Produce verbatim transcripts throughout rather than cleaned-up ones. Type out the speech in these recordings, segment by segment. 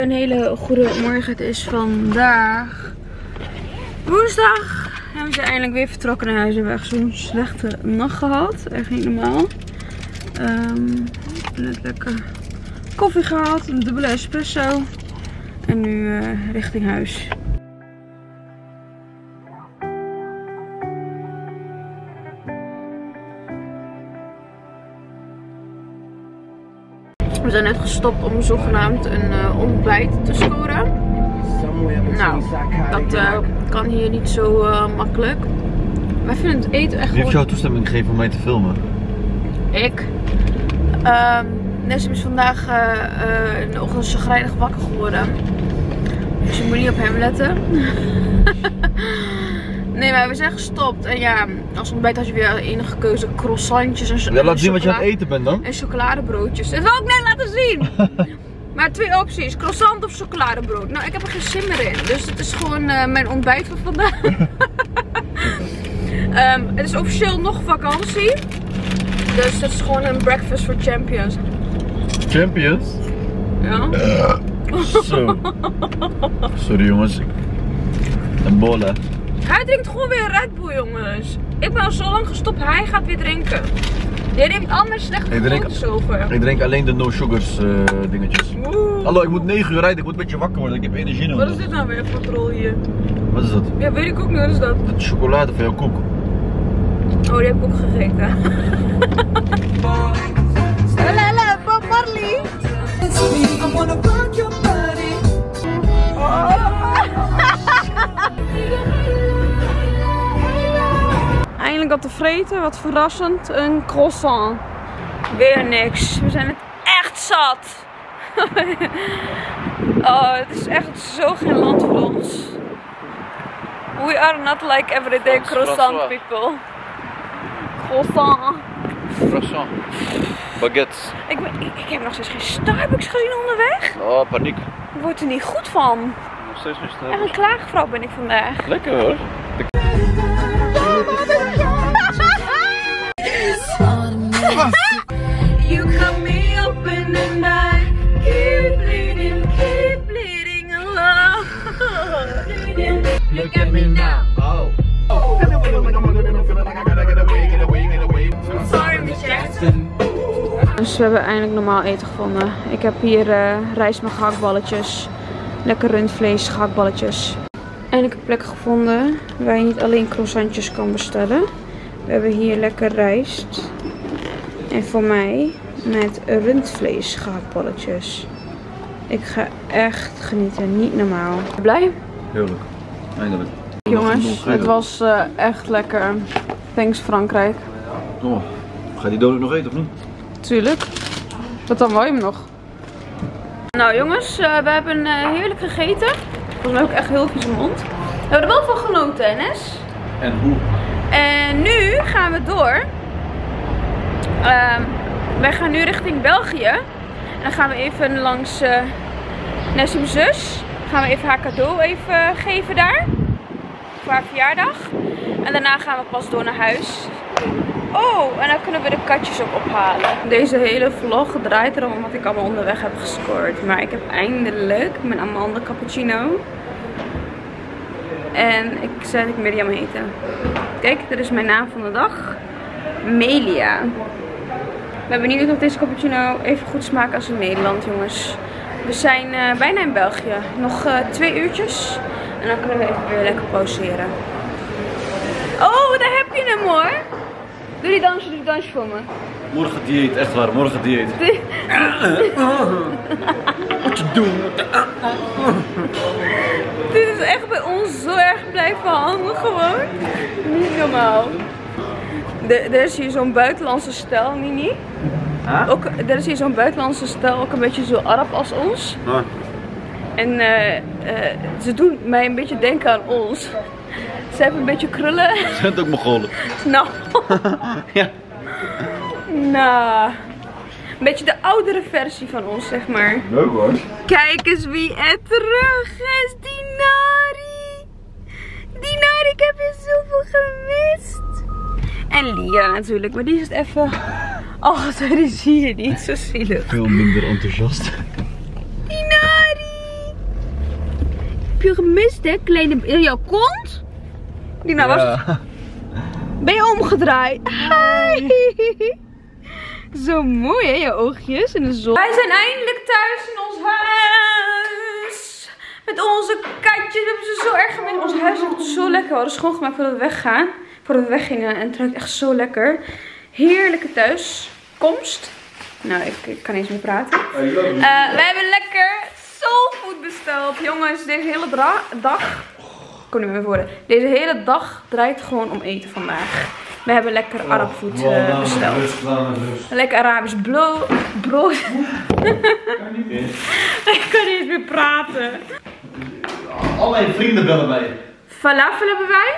Een hele goede morgen. Het is vandaag woensdag. En we zijn eindelijk weer vertrokken naar huis. We hebben echt zo'n slechte nacht gehad. Echt niet normaal. Um, net lekker koffie gehaald. Een dubbele espresso. En nu uh, richting huis. We zijn net gestopt om zogenaamd een uh, ontbijt te scoren. Nou, dat uh, kan hier niet zo uh, makkelijk. Wij vinden het eten echt. Wie heeft jou toestemming gegeven om mij te filmen? Ik. Uh, Nessim is vandaag uh, uh, in de ochtend chagrijnig wakker geworden. Dus je moet niet op hem letten. Nee, maar we zijn gestopt. En ja, als ontbijt had je weer enige keuze croissantjes en zo. Ja, laat zien wat je aan het eten bent dan. En chocoladebroodjes. Dat wil ik net laten zien. Maar twee opties, croissant of chocoladebrood. Nou, ik heb er geen zin meer in. Dus het is gewoon uh, mijn ontbijt van vandaag. um, het is officieel nog vakantie. Dus het is gewoon een breakfast for champions. Champions? Ja. Uh, zo. Sorry jongens. Een bolle. Hij drinkt gewoon weer Red Bull, jongens. Ik ben al zo lang gestopt, hij gaat weer drinken. Jij neemt anders slechte gewoontes over. Ik drink alleen de no sugars uh, dingetjes. Oeh. Hallo, ik moet negen uur rijden, ik moet een beetje wakker worden, ik heb energie nodig. Wat is dit nou weer voor rol hier? Wat is dat? Ja, weet ik ook niet, wat is dat? Dat is chocolade van jouw koek. Oh, die heb ik ook gegeten. Hallo, Bob Marley. Eindelijk wat te vreten, wat verrassend, een croissant. Weer niks, we zijn het echt zat. Oh, het is echt zo geen land voor ons. We are not like everyday croissant people. Croissant. Croissant. Baguettes. Ik, ik, ik heb nog steeds geen Starbucks gezien onderweg. Oh, paniek. Ik word er niet goed van. Nog steeds geen Starbucks. Echt een klaagvrouw ben ik vandaag. Lekker hoor. You cut me open and I keep bleeding, keep bleeding alone. Look at me now. Oh. Sorry, Miss Jackson. Dus we hebben eindelijk normaal eten gevonden. Ik heb hier uh, rijst met gehaktballetjes. Lekker rundvlees, gehaktballetjes. Eindelijk een plek gevonden waar je niet alleen croissantjes kan bestellen. We hebben hier lekker rijst. En voor mij met rundvlees gehaktballetjes. Ik ga echt genieten, niet normaal. Blij? Heerlijk, eindelijk. Jongens, het was uh, echt lekker. Thanks Frankrijk. Oh, ga je die donut nog eten of niet? Tuurlijk. Wat dan wil je hem nog? Nou jongens, uh, we hebben uh, heerlijk gegeten. Volgens mij heb ik echt heel vies in mijn mond. We hebben er wel van genoten, Enes. En hoe? En nu gaan we door. Uh, wij gaan nu richting België. En dan gaan we even langs uh, Nessim's zus. Gaan we even haar cadeau even geven daar. Voor haar verjaardag. En daarna gaan we pas door naar huis. Oh, en dan kunnen we de katjes ook ophalen. Deze hele vlog draait erom wat ik allemaal onderweg heb gescoord. Maar ik heb eindelijk mijn amandel cappuccino. En ik zei dat ik Mirjam heette. Kijk, dit is mijn naam van de dag. Melia. Ik ben benieuwd of deze cappuccino even goed smaakt als in Nederland, jongens. We zijn uh, bijna in België. Nog uh, twee uurtjes. En dan kunnen we even weer lekker pauzeren. Oh, daar heb je hem hoor. Doe die dansje, doe die dansje voor me. Morgen dieet, echt waar, morgen dieet. Wat je doen? Dit is echt bij ons zo erg blijven hangen gewoon. Niet normaal. De, er is hier zo'n buitenlandse stijl, Nini. Huh? Ook, er is hier zo'n buitenlandse stijl, ook een beetje zo Arab als ons. Ah. En uh, uh, ze doen mij een beetje denken aan ons. Ze hebben een beetje krullen. Ze zijn ook Mongolen. Nou. Ja. Nou. Een beetje de oudere versie van ons, zeg maar. Leuk hoor. Kijk eens wie er terug is. Dinari. Dinari, ik heb je zoveel gemist. En Lia natuurlijk, maar die is het even... Oh, die zie je niet, zo zielig. Veel minder enthousiast. Dinari. gemist, hè? Kleine... In jouw kont? Die nou Ja. was... Ben je omgedraaid? Hi. Zo mooi, hè? Je oogjes in de zon. Wij zijn eindelijk thuis in ons huis. Met onze katjes. We hebben ze zo erg gemeen. Ons huis is zo lekker. We hadden schoongemaakt voordat we weggaan. Voordat we weggingen. En het ruikt echt zo lekker. Heerlijke thuiskomst. Nou, ik, ik kan niet eens meer praten. Uh, we hebben lekker soulfood besteld. Jongens, deze hele dag... Ik kom niet meer voor. Deze hele dag draait gewoon om eten vandaag. We hebben lekker Arab food uh, besteld. Lekker Arabisch brood. brood. Ik kan niet eens meer praten. Al mijn vrienden bellen mij. Falafel hebben wij.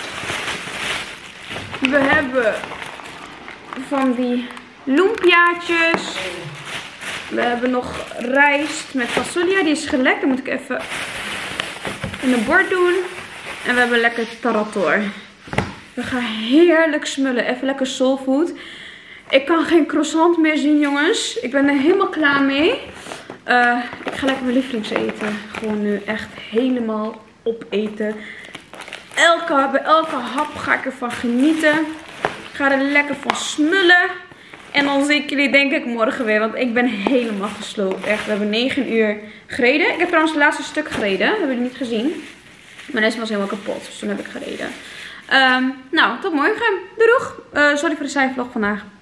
We hebben van die lumpiaatjes. We hebben nog rijst met fasolia. Die is gelekt. Die moet ik even in een bord doen. En we hebben lekker tarator. We gaan heerlijk smullen. Even lekker soulfood. Ik kan geen croissant meer zien, jongens. Ik ben er helemaal klaar mee. Uh, ik ga lekker mijn lievelings eten. Gewoon nu echt helemaal opeten. Elke, bij elke hap ga ik ervan genieten. Ik ga er lekker van smullen. En dan zie ik jullie denk ik morgen weer. Want ik ben helemaal gesloopt. Echt, we hebben negen uur gereden. Ik heb trouwens het laatste stuk gereden. Hebben jullie niet gezien. Mijn les was helemaal kapot. Dus toen heb ik gereden. Um, nou, tot morgen. Doei doeg. Uh, sorry voor de cijfervlog vandaag.